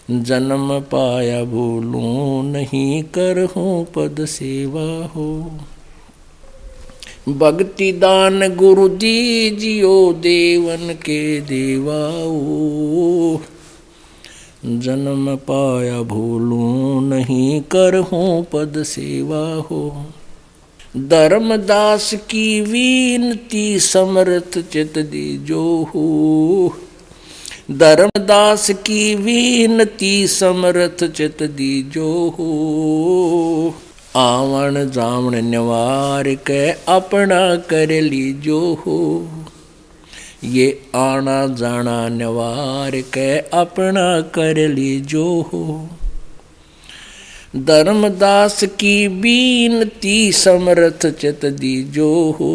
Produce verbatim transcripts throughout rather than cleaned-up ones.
जन्म पाया भूलूं नहीं करहूं पद सेवा हो। भक्ति दान गुरु दीजियो देवन के देवाओ। जन्म पाया भूलूं नहीं करहूं पद सेवा हो। धर्मदास की विनती समर्थ चित दीजो हो। धर्मदास की विनती समर्थ चित दीजो हो। आवन जावन निवार के अपना कर लीजो हो। ये आना जाना निवार के अपना कर लीजो हो। धर्मदास की बीनती समर्थ चित दीजो हो।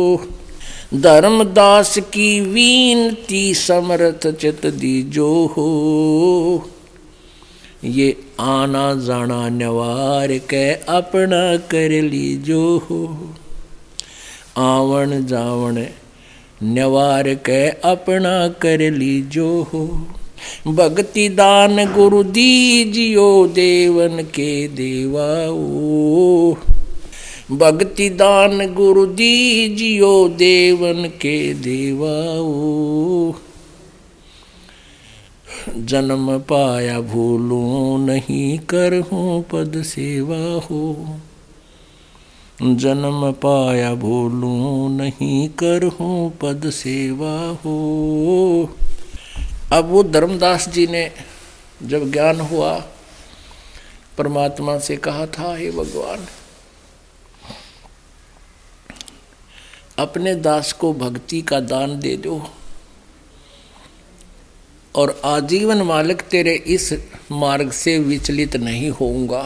धर्मदास की बीनती समर्थ चित दीजो हो। ये आना जाना निवार के अपना कर लीजो हो। आवन जावन निवार के अपना कर लीजो हो। भक्ति दान गुरु दीजियो देवन के देवाओ। भक्ति दान गुरु दीजियो देवन के देवाओ। जन्म पाया भूलूं नहीं करहूं पद सेवा हो। जन्म पाया भूलूं नहीं करहूं पद सेवा हो। अब वो धर्मदास जी ने जब ज्ञान हुआ परमात्मा से कहा था, हे भगवान अपने दास को भक्ति का दान दे दो और आजीवन मालिक तेरे इस मार्ग से विचलित नहीं होऊंगा।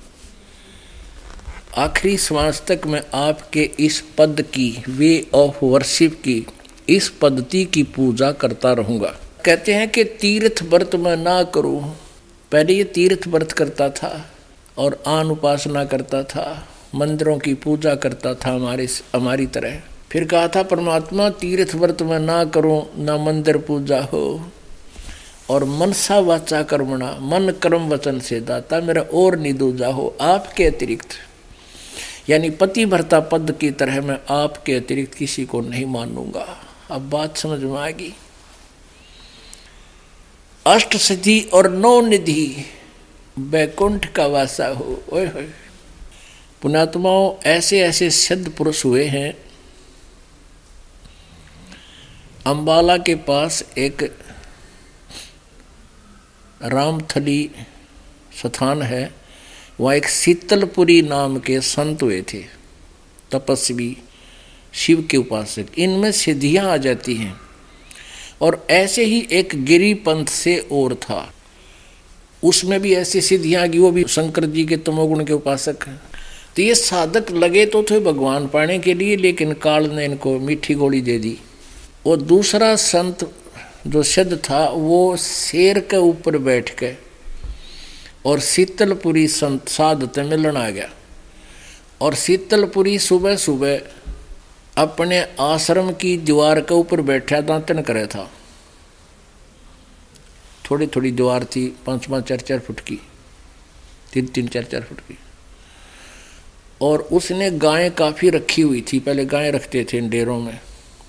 आखिरी श्वास तक मैं आपके इस पद की, वे ऑफ वर्शिप की, इस पद्धति की पूजा करता रहूंगा। कहते हैं कि तीर्थ व्रत मैं ना करूं। पहले ये तीर्थ व्रत करता था और आन उपासना करता था, मंदिरों की पूजा करता था हमारे हमारी तरह। फिर कहा था परमात्मा तीर्थ व्रत मैं ना करूं, ना मंदिर पूजा हो, और मनसा वाचा कर्मणा, मन कर्म वचन से दाता मेरा और निदूजा हो आपके अतिरिक्त। यानी पति भरता पद की तरह मैं आपके अतिरिक्त किसी को नहीं मानूंगा। अब बात समझ में आएगी। अष्ट सिद्धि और नौ निधि बैकुंठ का वासा हो। ओए होए पुण्यात्माओं, ऐसे ऐसे सिद्ध पुरुष हुए हैं। अंबाला के पास एक रामथली स्थान है, वहाँ एक शीतलपुरी नाम के संत हुए थे, तपस्वी, शिव के उपासक। इनमें सिद्धियां आ जाती हैं। और ऐसे ही एक गिरिपंथ से और था, उसमें भी ऐसी सिद्धियां आ गई। वो भी शंकर जी के तमोगुण के उपासक हैं। तो ये साधक लगे तो थे भगवान पाने के लिए, लेकिन काल ने इनको मीठी गोली दे दी। वो दूसरा संत जो सिद्ध था वो शेर के ऊपर बैठ के और शीतलपुरी संत साधते मिलन आ गया। और शीतलपुरी सुबह सुबह अपने आश्रम की दीवार के ऊपर बैठा दातन करे था। थोड़ी थोड़ी दीवार थी, पाँच पाँच चार चार फुट की, तीन तीन चार चार फुट की। और उसने गायें काफ़ी रखी हुई थी, पहले गायें रखते थे इन डेरों में।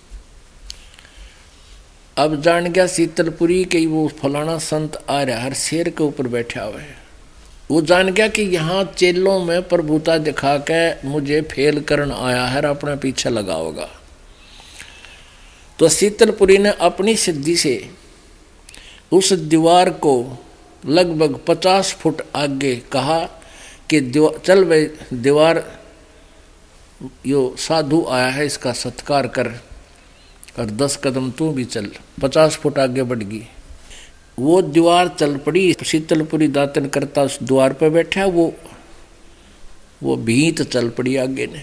अब जान गया शीतलपुरी के वो फलाना संत आ रहा, हर शेर के ऊपर बैठा हुआ है। वो जान गया कि यहाँ चेलों में प्रभुता दिखा के मुझे फेल करन आया है, अपना पीछे लगा होगा। तो शीतलपुरी ने अपनी सिद्धि से उस दीवार को लगभग पचास फुट आगे कहा कि चल भाई दीवार, यो साधु आया है इसका सत्कार कर, और दस कदम तू भी चल। पचास फुट आगे बढ़ गई। वो दीवार चल पड़ी। शीतलपुरी दातन करता उस द्वार पर बैठा, वो वो भीत चल पड़ी आगे ने।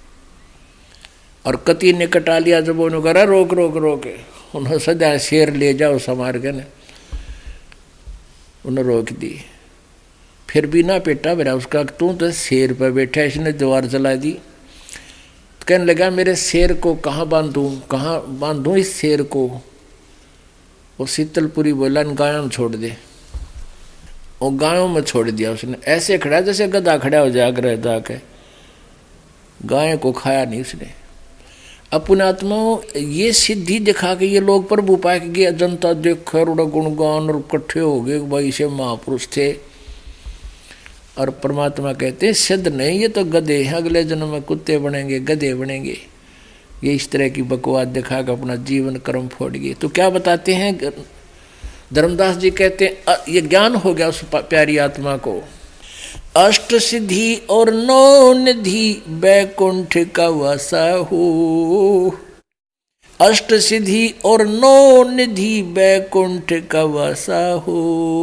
और कति ने कटा लिया। जब उन्होंने कहा रोक रोक रोक, उन्होंने सदा शेर ले जाओ समार के ने, उन्हें रोक दी। फिर भी ना पेटा मेरा उसका, तू तो शेर पर बैठा, इसने दीवार चला दी। तो कहने लगा मेरे शेर को कहाँ बांधूं, कहाँ बांधूं इस शेर को। वो शीतलपुरी बोला गायन छोड़ दे। और गायों में छोड़ दिया उसने। ऐसे खड़ा जैसे गधा खड़ा हो जाग रहा जाके, गाय को खाया नहीं उसने। अपने आत्माओं ये सिद्धि दिखा के ये लोग प्रभु पाए गया, जनता देख गुणगान और इकट्ठे हो गए, भाई से महापुरुष थे। और परमात्मा कहते हैं सिद्ध नहीं, ये तो गधे हैं, अगले जन्म में कुत्ते बनेंगे, गधे बनेंगे। ये इस तरह की बकवास दिखा कर अपना जीवन कर्म फोड़ गए। तो क्या बताते हैं धर्मदास जी, कहते हैं ये ज्ञान हो गया उस प्यारी आत्मा को। अष्ट सिद्धि और नौ निधि बैकुंठ का वासा हो, अष्ट सिद्धि और नौ निधि बैकुंठ का वासा हो,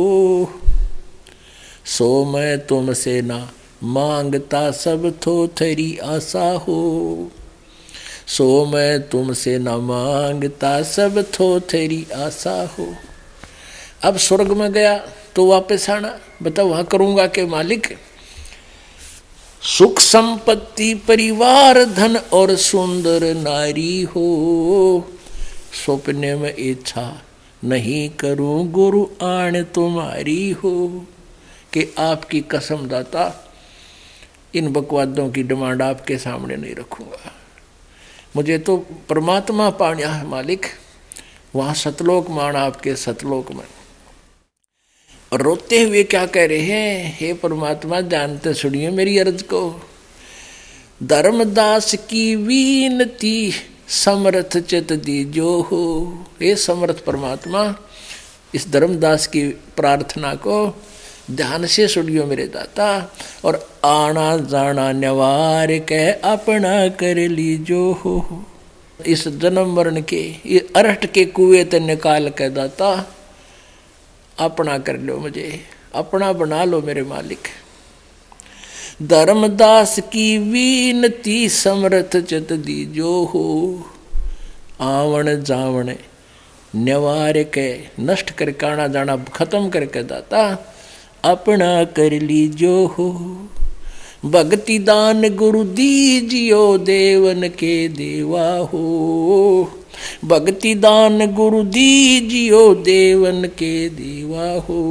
सो मैं तुमसे ना मांगता सब थोथरी आशा हो, सो मैं तुमसे न मांगता सब थोथरी आशा हो। अब स्वर्ग में गया तो वापस आना, बताओ वहां करूंगा के मालिक? सुख संपत्ति परिवार धन और सुंदर नारी हो, सपने में इच्छा नहीं करूं गुरु आण तुम्हारी हो। कि आपकी कसम दाता, इन बकवादों की डिमांड आपके सामने नहीं रखूंगा, मुझे तो परमात्मा पाना है मालिक, वहां सतलोक माना आपके सतलोक में। और रोते हुए क्या कह रहे हैं, हे परमात्मा जानते सुनिए मेरी अर्ज को। धर्मदास की वीनती समर्थ चित दीजो हो, हे समर्थ परमात्मा इस धर्मदास की प्रार्थना को ध्यान से सुनियो मेरे दाता, और आना जाना निवार के अपना कर लीजो हो। इस जन्म मरण के ये अरहट के कुएं ते निकाल के दाता अपना कर लो, मुझे अपना बना लो मेरे मालिक। धर्मदास की वीनती समर्थ चित दीजो हो, आवण जावण निवार के नष्ट करके आना जाना खत्म करके दाता अपना कर लीजो हो। भक्ति दान गुरु दीजियो देवन के देवा हो, भक्ति दान गुरु दीजियो देवन के देवा हो।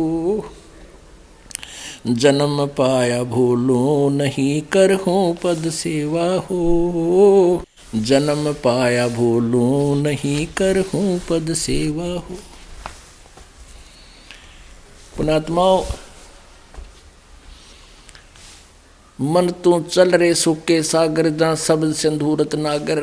जन्म पाया भूलो नहीं करहूं पद सेवा हो, जन्म पाया भूलो नहीं करहूं पद सेवा हो। पुणात्माओं, मन तू चल रे सुके सागर जहाँ शब्द सिंधूरत नागर,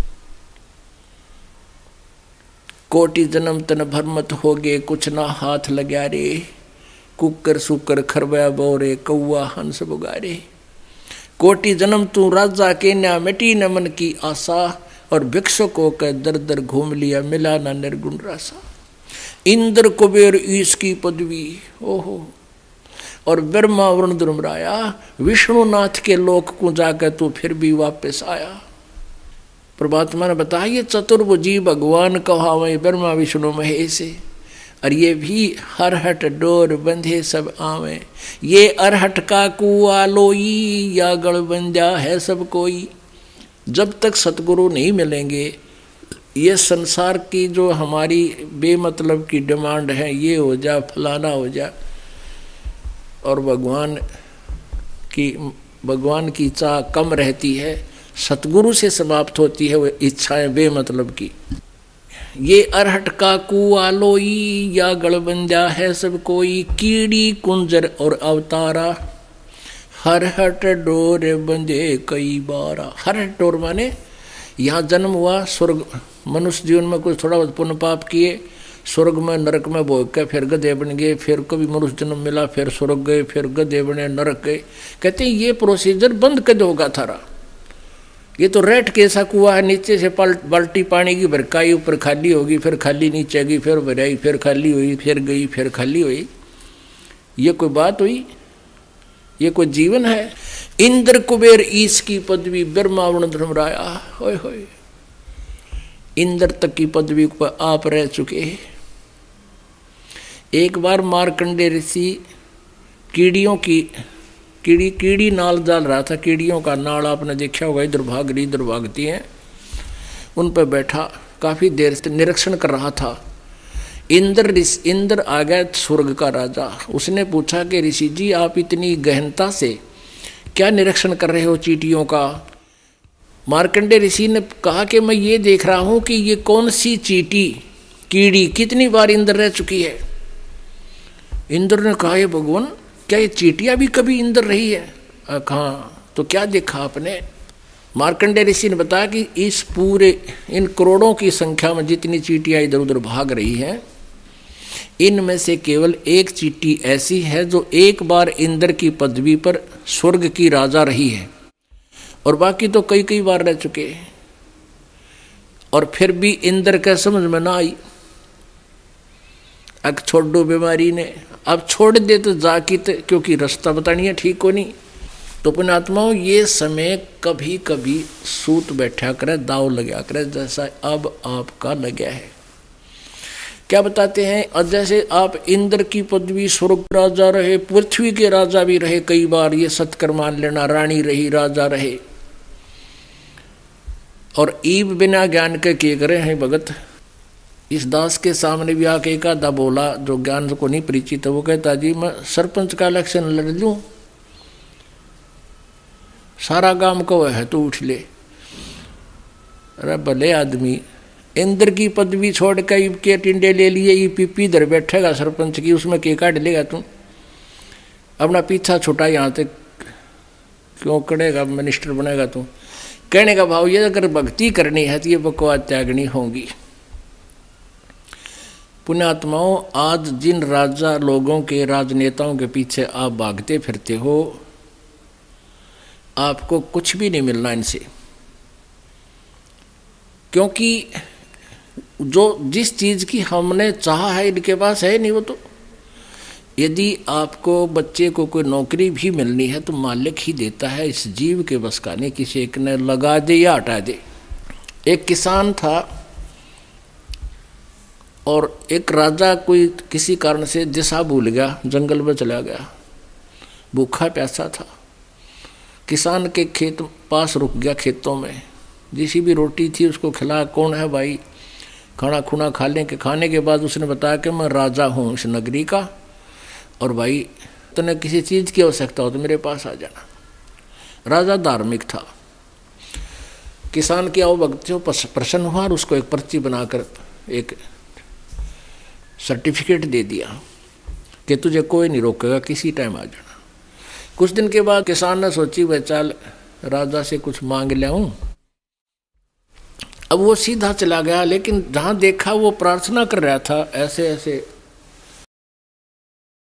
कोटि जन्म तन भरमत हो गए कुछ ना हाथ लग्या रे, कुकर सुकर खरबया बोरे कौआ हंस बुगारे। कोटि जन्म तू राजा के न्या मिटी न मन की आशा, और भिक्षुकों के दर दर घूम लिया मिला ना निर्गुण रासा। इंद्र कुबेर ईश की पदवी ओहो, और ब्रह्मा वरुण धर्मराया विष्णुनाथ के लोक को जाकर तू फिर भी वापस आया। परमात्मा ने बताया ये चतुर्भुजी भगवान कहावे ब्रह्मा विष्णु महेश, और ये भी हरहट डोर बंधे सब आवे। ये अरहट का कुआ लोई या गढ़ बंजा है सब कोई। जब तक सतगुरु नहीं मिलेंगे ये संसार की जो हमारी बेमतलब की डिमांड है, ये हो जा फलाना हो जा, और भगवान की भगवान की इच्छा कम रहती है, सतगुरु से समाप्त होती है वो इच्छाएं बेमतलब की। ये अरहट का कुआ लोई या गढ़बंजा है सब कोई, कीड़ी कुंजर और अवतारा, हरहट डोर बंधे कई बारा। हरहट डोर माने यहाँ जन्म हुआ, स्वर्ग मनुष्य जीवन में कुछ थोड़ा बहुत पुण्य पाप किए, स्वर्ग में नरक में भोग के फिर गधे बन गए, फिर कभी मनुष्य जन्म मिला, फिर स्वर्ग गए, फिर गधे बने, नरक गए। कहते हैं ये प्रोसीजर बंद कद होगा थारा, ये तो रेट के ऐसा कुआ है, नीचे से बाल्टी पानी की भरकाई, ऊपर खाली होगी, फिर खाली नीचे गई, फिर भराई, फिर खाली हुई, फिर गई, फिर खाली हुई। ये कोई बात हुई? ये कोई जीवन है? इंद्र कुबेर ईश की पदवी ब्रह्मा वरुण धर्मराया, होय होय इंद्र तक की पदवी पर आप रह चुके। एक बार मार्कंडे ऋषि कीड़ियों की कीड़ी कीड़ी नाल डाल रहा था, कीड़ियों का नाल आपने देखा होगा, इधर भाग रही इधर भागती हैं, उन पर बैठा काफ़ी देर से निरीक्षण कर रहा था। इंद्र इंद्र आ गया स्वर्ग का राजा। उसने पूछा कि ऋषि जी आप इतनी गहनता से क्या निरीक्षण कर रहे हो चींटियों का? मार्कंडे ऋषि ने कहा कि मैं ये देख रहा हूं कि ये कौन सी चींटी कीड़ी कितनी बार इंद्र रह चुकी है। इंद्र ने कहा ये भगवान क्या ये चींटियां भी कभी इंद्र रही है? कहा तो क्या देखा आपने? मार्कंडे ऋषि ने बताया कि इस पूरे इन करोड़ों की संख्या में जितनी चींटियां इधर उधर भाग रही हैं, इनमें से केवल एक चींटी ऐसी है जो एक बार इंद्र की पदवी पर स्वर्ग की राजा रही है, और बाकी तो कई कई बार रह चुके हैं, और फिर भी इंद्र का समझ में ना आई। अब छोड़ दो बीमारी ने, अब छोड़ दे तो जाकित, क्योंकि रास्ता बतानी है ठीक को नहीं। तो पुण्यात्माओं ये समय कभी कभी सूत बैठा करे, दाव लगा करे, जैसा अब आपका लगा है। क्या बताते हैं? और जैसे आप इंद्र की पदवी स्वर्ग राजा रहे, पृथ्वी के राजा भी रहे कई बार, ये सत्कर मान लेना, रानी रही राजा रहे, और ईब बिना ज्ञान के किए करे हैं भगत। इस दास के सामने भी आके एक आधा बोला जो ज्ञान को नहीं परिचित है, वो कहता जी मैं सरपंच का इलेक्शन लड़ लूं, सारा गांव को है तो उठ ले। अरे भले आदमी, इंद्र की पदवी छोड़ कर ईब के टिंडे ले लिए, ये पीपी इधर बैठेगा सरपंच की, उसमें के काट लेगा तू? अपना पीछा छुटा, यहाँ तक क्यों करेगा, मिनिस्टर बनेगा तू? कहने का भाव ये अगर भक्ति करनी है तो ये बकवास त्यागनी होगी। पुण्यात्माओं आज जिन राजा लोगों के राजनेताओं के पीछे आप भागते फिरते हो, आपको कुछ भी नहीं मिलना इनसे, क्योंकि जो जिस चीज की हमने चाहा है इनके पास है नहीं। वो तो यदि आपको बच्चे को कोई नौकरी भी मिलनी है तो मालिक ही देता है, इस जीव के बस का नहीं, किसी एक ने लगा दे या हटा दे। एक किसान था और एक राजा कोई किसी कारण से दिशा भूल गया, जंगल में चला गया, भूखा प्यासा था। किसान के खेत पास रुक गया, खेतों में जिसी भी रोटी थी उसको खिला, कौन है भाई, खाना खुना खा लें के खाने के बाद उसने बताया कि मैं राजा हूँ इस नगरी का, और भाई तूने किसी चीज़ की आवश्यकता हो तो मेरे पास आ जाना। राजा धार्मिक था, किसान की आओ भक्ति प्रसन्न हुआ और उसको एक पर्ची बनाकर एक सर्टिफिकेट दे दिया कि तुझे कोई नहीं रोकेगा, किसी टाइम आ जाना। कुछ दिन के बाद किसान ने सोची वह चल राजा से कुछ मांग ले आऊं। अब वो सीधा चला गया, लेकिन जहाँ देखा वो प्रार्थना कर रहा था, ऐसे ऐसे